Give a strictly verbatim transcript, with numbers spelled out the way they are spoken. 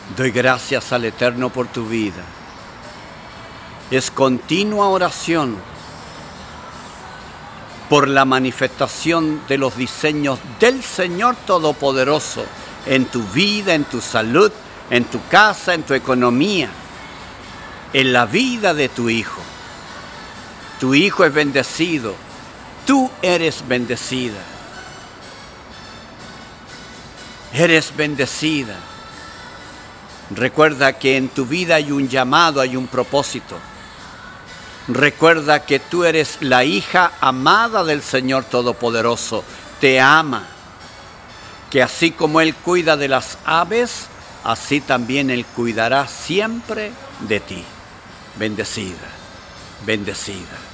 Doy gracias al Eterno por tu vida. Es continua oración por la manifestación de los diseños del Señor Todopoderoso en tu vida, en tu salud, en tu casa, en tu economía, en la vida de tu hijo. Tu hijo es bendecido, tú eres bendecida. Eres bendecida. Recuerda que en tu vida hay un llamado, hay un propósito. Recuerda que tú eres la hija amada del Señor Todopoderoso. Te ama. Que así como Él cuida de las aves, así también Él cuidará siempre de ti. Bendecida, bendecida.